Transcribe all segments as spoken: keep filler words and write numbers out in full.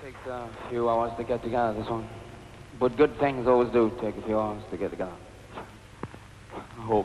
takes a few hours to get together, this one. But good things always do take a few hours to get together. I hope.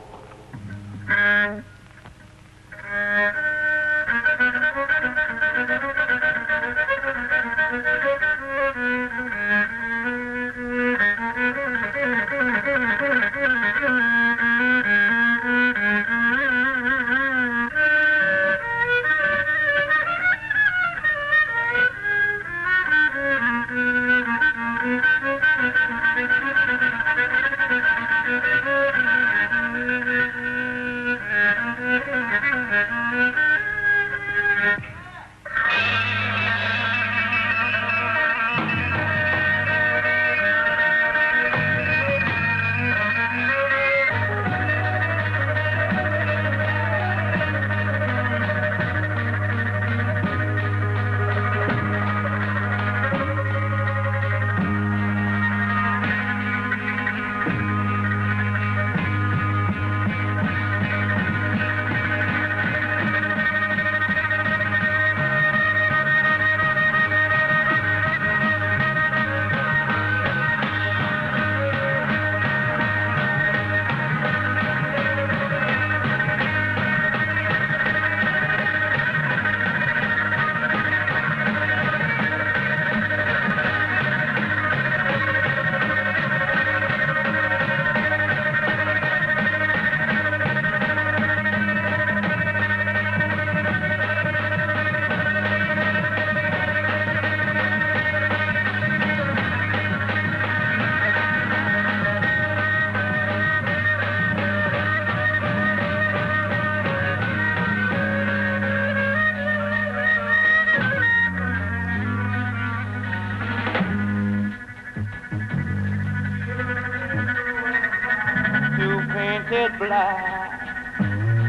Black.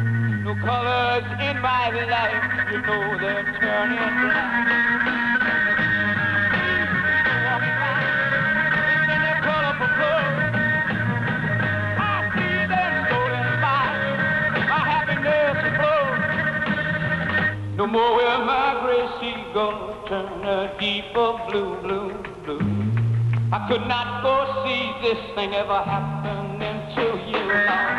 No colors in my life, you know they're turning black. Walking around in their colorful clothes, I see them stolen by my happiness flows. No more will my gray seagulls turn a deeper blue, blue, blue. I could not foresee this thing ever happening to you, Lord.